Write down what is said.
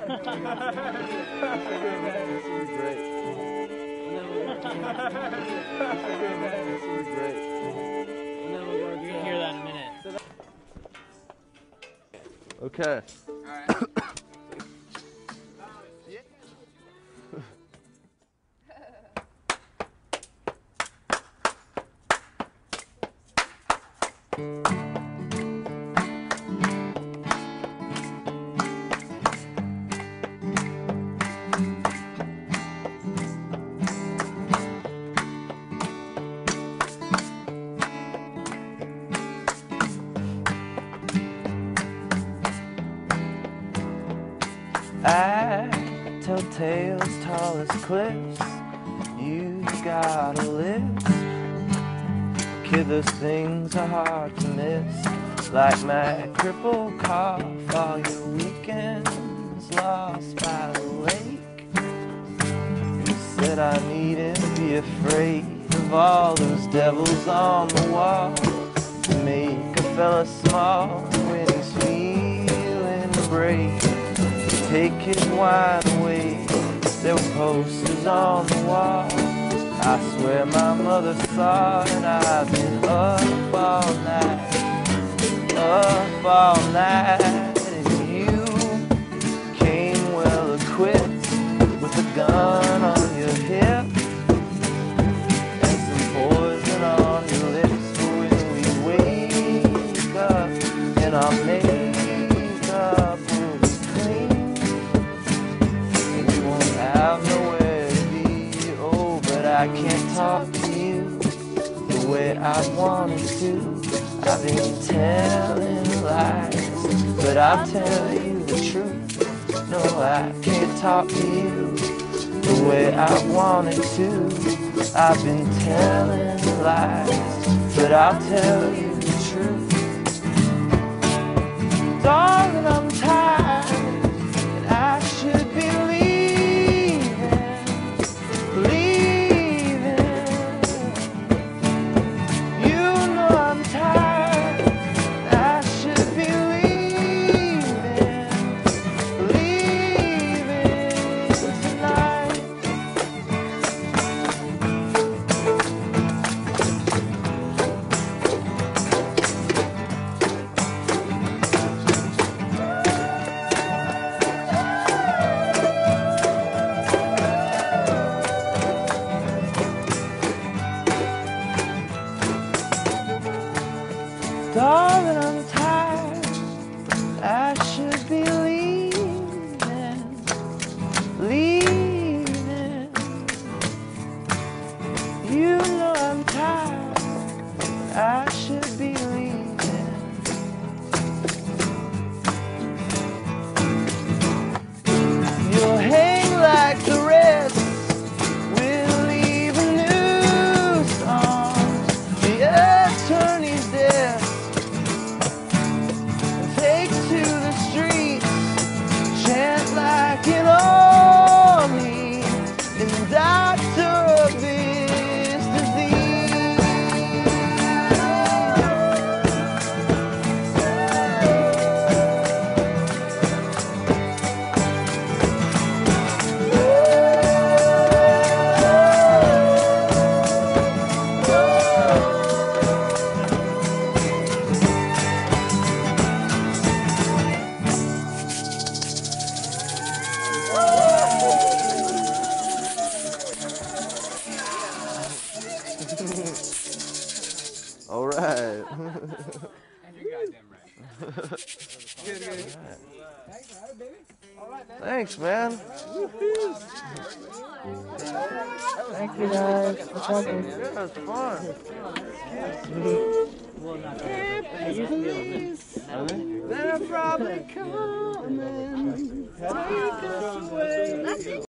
You're gonna hear that in a minute. Okay. I tell tales tall as cliffs. You got a list. Kid, those things are hard to miss. Like my crippled cough, all your weekends lost by the lake. You said I needn't be afraid of all those devils on the wall to make a fella small when he's feeling brave. Take it wide awake. There were posters on the wall. I swear my mother saw, and I've been up all night, and you came well equipped with a gun on your hip and some poison on your lips. But when we wake up and our makeup will be clean, have nowhere to be. Oh, but I can't talk to you the way I wanted to. I've been telling lies, but I'll tell you the truth. No, I can't talk to you the way I wanted to. I've been telling lies, but I'll tell you the truth. Darling, I'm tired, and I should be darling, I'm tired. I should be leaving. You know I'm tired. I should be leaving. You'll hang like the rest. We'll leave a noose on the attorney's desk. Like an army in the doctor of this disease. All right. You're goddamn right. Good. All right, man. Thanks, man. Thank you guys. Yeah, it was fun. Well, not that. They used to be able to. They're probably coming.